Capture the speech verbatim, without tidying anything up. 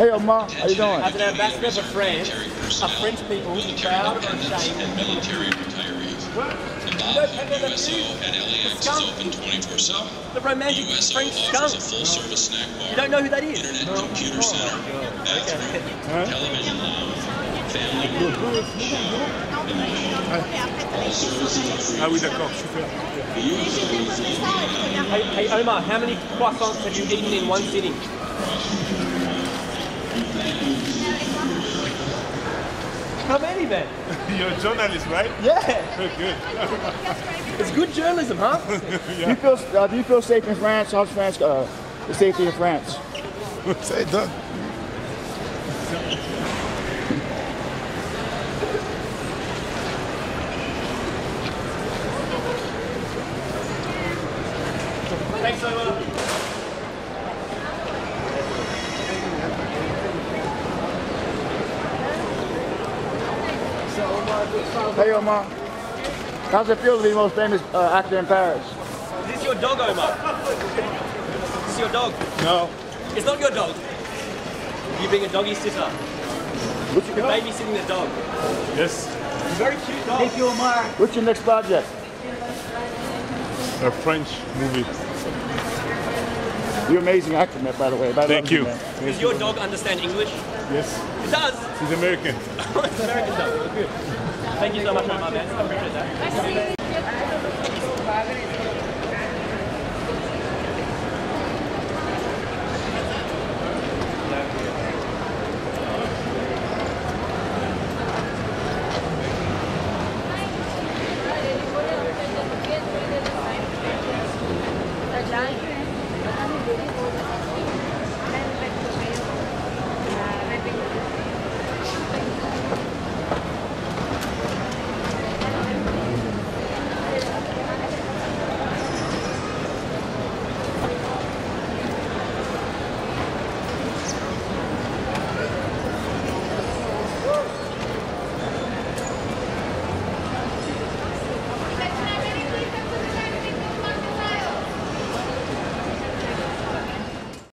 Hey Omar, how you doing? As an ambassador for France, a French people proud and ashamed of military retirees. You don't have that view? The scum. The romantic French scum. Full service snack bar. You don't know who that is? Internet computer center. Bathroom. Television lounge. Family. Ah oui, d'accord, super. Hey, hey Omar, how many croissants have you eaten in one sitting? How many then? You're a journalist, right? Yeah. Good, good. It's good journalism, huh? Do you feel uh, do you feel safe in France? How's France? Uh, the safety of France? Say it, Doug. Thanks, Omar. Hey Omar, how's it feel to be the most famous uh, actor in Paris? Is this your dog, Omar? Is this your dog? No. It's not your dog. You being a doggy sitter. What's your, You're babysitting the dog. Yes. It's a very cute dog. Thank you, Omar. What's your next project? A French movie. You're an amazing actor, man, by the way. I Thank you. Man. Does your dog understand English? Yes. It does. He's American. It's an American dog. Good. Thank you so much, Omar, man. I appreciate that.